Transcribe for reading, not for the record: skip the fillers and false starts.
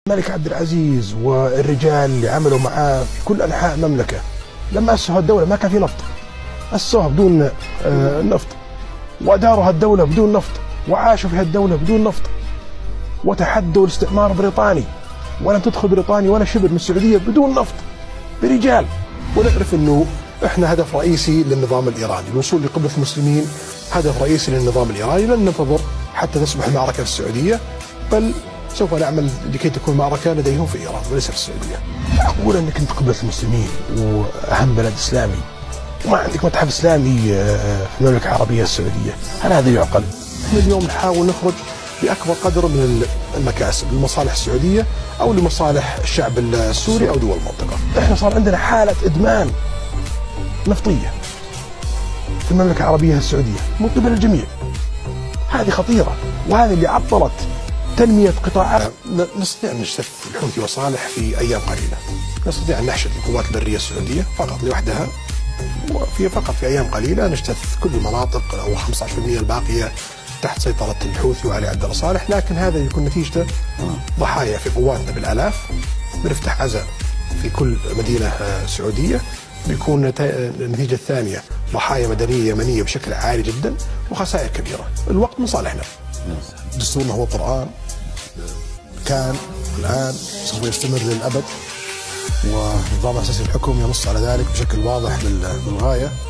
الملك عبد العزيز والرجال اللي عملوا معاه في كل أنحاء المملكة لما أسسوا الدولة ما كان في نفط، أسسوها بدون نفط، وأداروا الدولة بدون نفط، وعاشوا في الدولة بدون نفط، وتحدوا الاستعمار البريطاني، ولم تدخل بريطانيا ولا شبر من السعودية بدون نفط برجال. ونعرف أنه إحنا هدف رئيسي للنظام الإيراني، الوصول لقبلة المسلمين هدف رئيسي للنظام الإيراني. لن ننتظر حتى تصبح المعركة في السعودية، بل سوف نعمل لكي تكون معركة لديهم في إيران وليس في السعودية. أقول أنك أنت قبلة المسلمين وأهم بلد إسلامي وما عندك متحف إسلامي في المملكة العربية السعودية، هل هذا يعقل؟ احنا اليوم نحاول نخرج بأكبر قدر من المكاسب لمصالح السعودية أو لمصالح الشعب السوري أو دول المنطقة. احنا صار عندنا حالة إدمان نفطية في المملكة العربية السعودية من قبل الجميع، هذه خطيرة، وهذه اللي عطلت تنمية قطاعات. نستطيع أن نجتث الحوثي وصالح في أيام قليلة، نستطيع أن نحشد القوات البرية السعودية فقط لوحدها، فقط في أيام قليلة نجتث كل المناطق أو 15% الباقية تحت سيطرة الحوثي وعلي عبد الله صالح. لكن هذا يكون نتيجته ضحايا في قواتنا بالآلاف، بنفتح عزاء في كل مدينة سعودية، بيكون النتيجة الثانية ضحايا مدنية يمنية بشكل عالي جدا وخسائر كبيرة. الوقت من صالحنا، دستورنا هو القرآن، كان الآن سوف يستمر للأبد، ونظام أساسي الحكم ينص على ذلك بشكل واضح للغاية.